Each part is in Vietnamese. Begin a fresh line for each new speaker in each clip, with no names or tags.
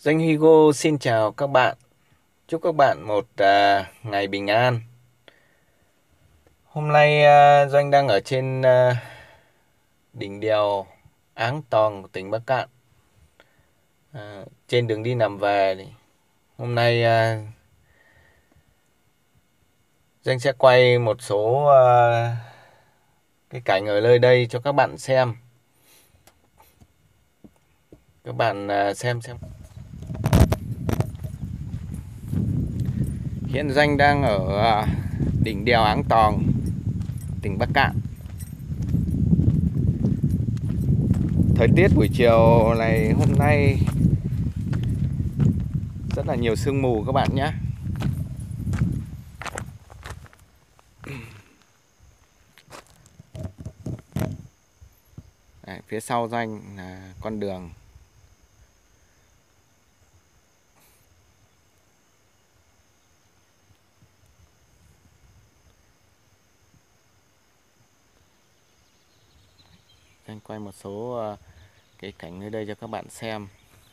Doanh Hugo xin chào các bạn. Chúc các bạn một ngày bình an. Hôm nay Doanh đang ở trên đỉnh đèo Áng Tòng của tỉnh Bắc Cạn. Trên đường đi làm về thì hôm nay Doanh sẽ quay một số cái cảnh ở nơi đây cho các bạn xem. Các bạn xem. Hiện Doanh đang ở đỉnh đèo Áng Tòng, tỉnh Bắc Cạn. Thời tiết buổi chiều này hôm nay rất là nhiều sương mù các bạn nhé. Đấy, phía sau Doanh là con đường. Anh quay một số cái cảnh nơi đây cho các bạn xem.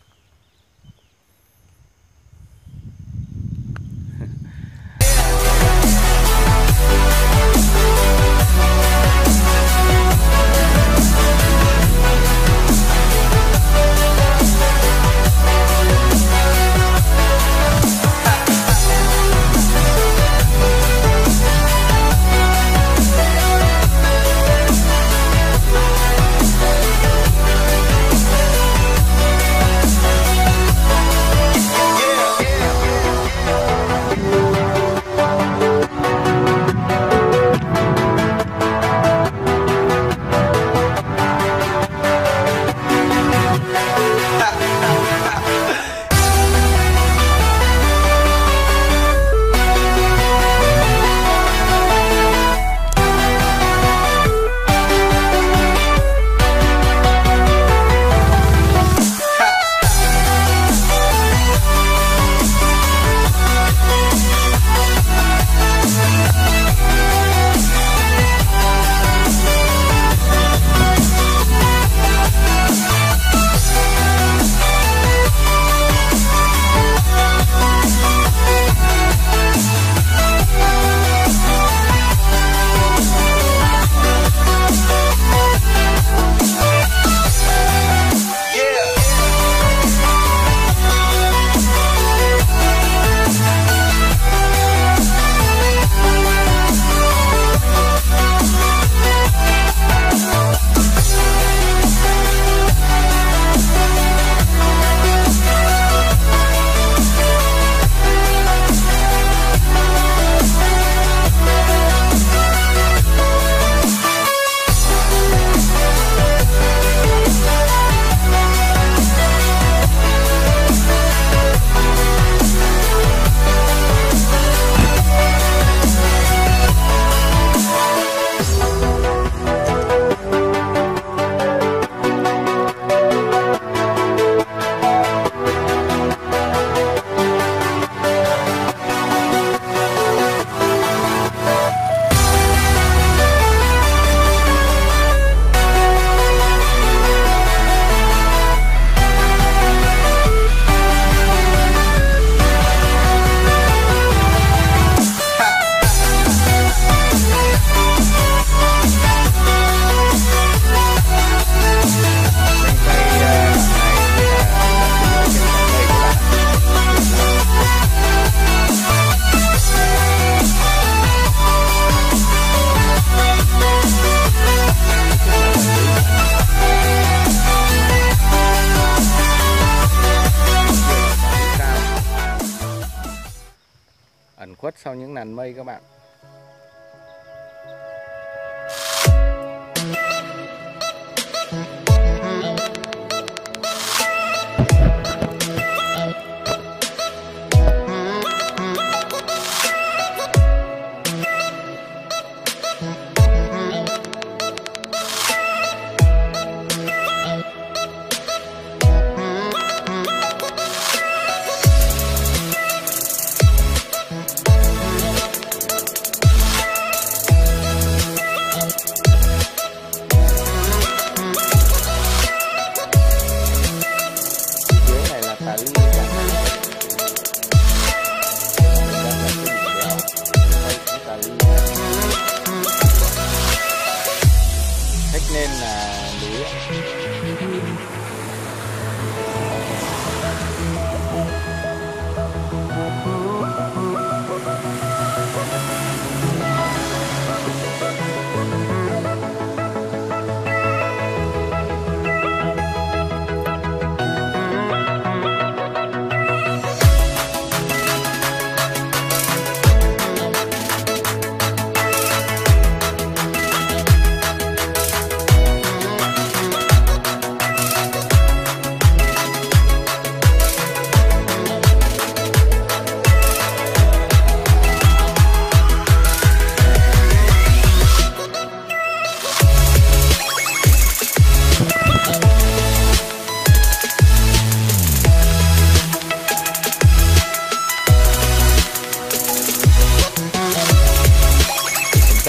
Ẩn khuất sau những làn mây các bạn.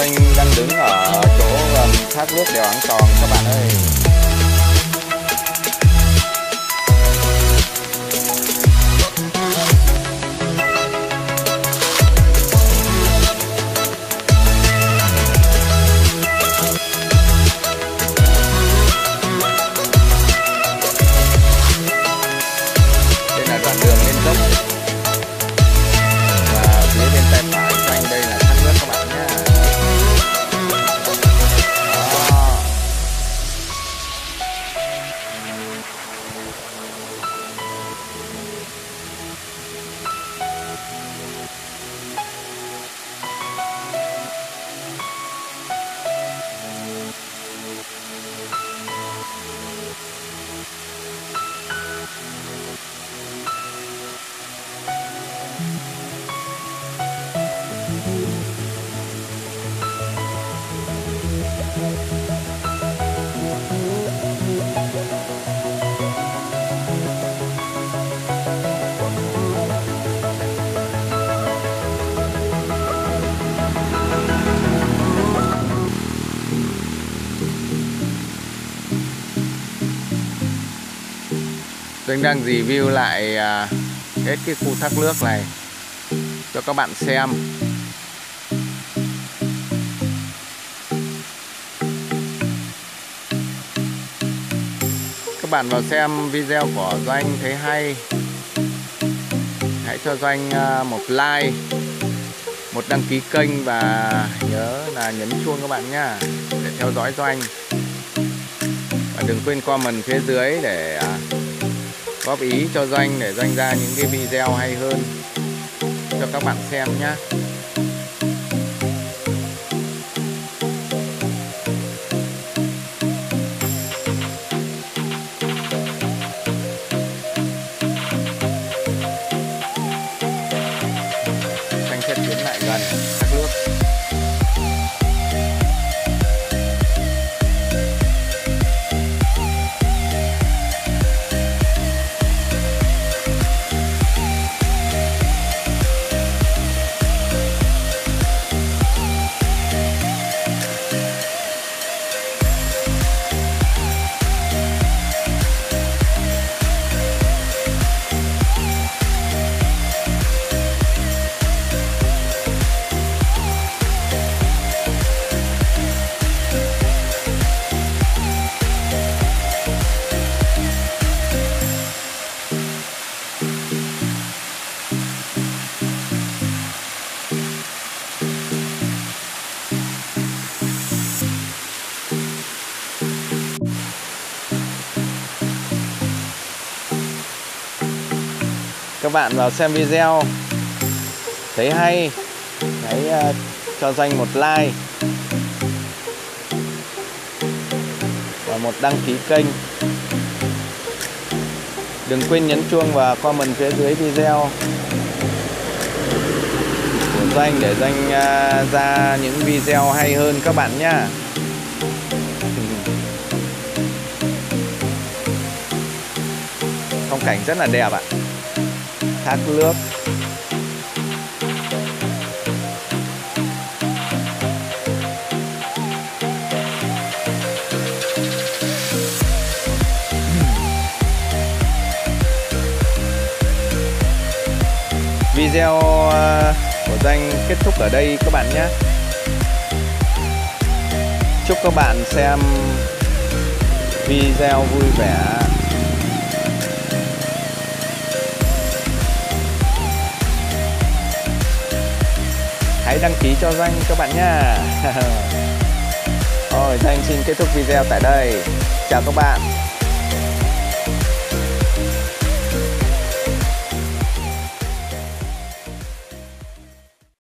Doanh đang đứng ở chỗ thác nước đèo Áng Tòng các bạn ơi. Đây là đoạn đường lên dốc và phía bên tay phải Doanh đây là thác nước các bạn nhé. Doanh đang review lại hết cái khu thác nước này cho các bạn xem. Các bạn vào xem video của Doanh thấy hay, hãy cho Doanh một like, một đăng ký kênh và nhớ là nhấn chuông các bạn nhá, để theo dõi Doanh. Và đừng quên comment phía dưới để góp ý cho Doanh để Doanh ra những cái video hay hơn cho các bạn xem nhé. Doanh sẽ tiến lại gần thác nước. Các bạn vào xem video thấy hay, hãy cho Doanh một like và một đăng ký kênh. Đừng quên nhấn chuông và comment phía dưới video của Doanh để Doanh ra những video hay hơn các bạn nhé. Phong cảnh rất là đẹp ạ. Thác nước. Video của Doanh kết thúc ở đây các bạn nhé. Chúc các bạn xem video vui vẻ. Hãy đăng ký cho Doanh các bạn nhé. Rồi, Doanh xin kết thúc video tại đây. Chào các bạn.